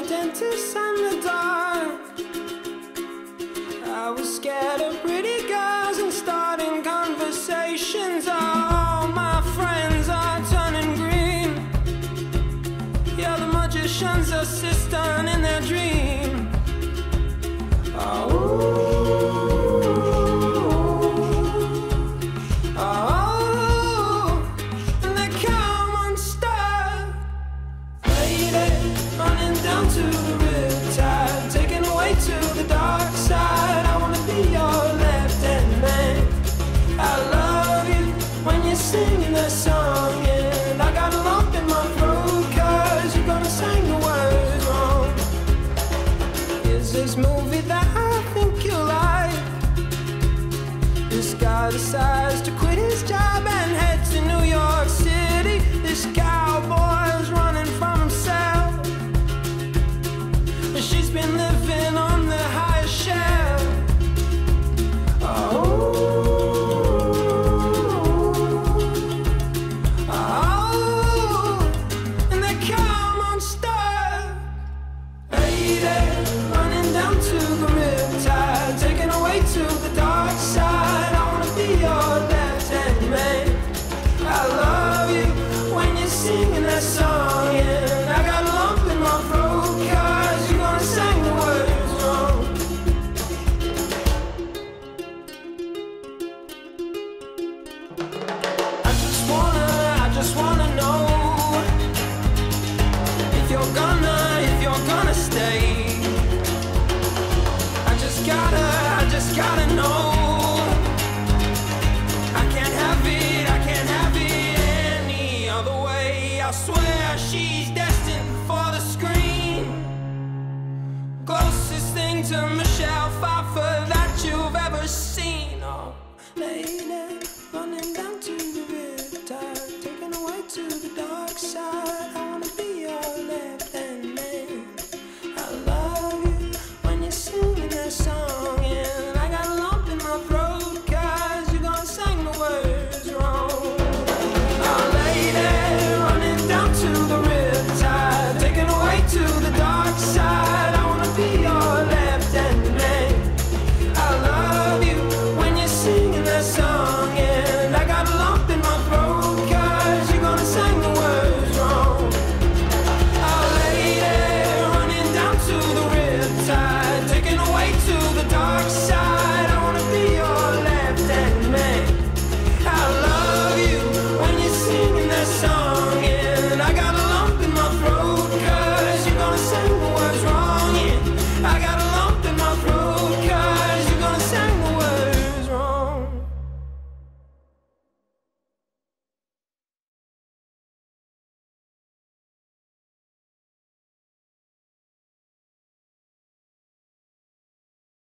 dentist and the dark. I was scared of pretty girls and starting conversations. All my friends are turning green. Yeah, the magician's assistant in their dream. Oh. Down to the riptide, taken away to the dark side. I wanna be your left-hand man. I love you when you're singing that song, and I got a lump in my throat 'cause you're gonna sing the words wrong. Here's this movie that I think you'll like. This guy decides to quit his job and head to New York City. This cowboy's running from himself. She's been living on the highest shelf. And they come unstuck. Lady, running down to the riptide, taken away to the dark side. I wanna be your left-hand man. I love you when you're singing that song, and I got a lump in my throat 'cause you're gonna sing the words wrong. I just wanna know if you're gonna stay. I just gotta know. I can't have it any other way. I swear she's destined for the screen. Closest thing to Michelle Pfeiffer that you've ever seen. Oh, lady, running down to the riptide, taken away to the dark side.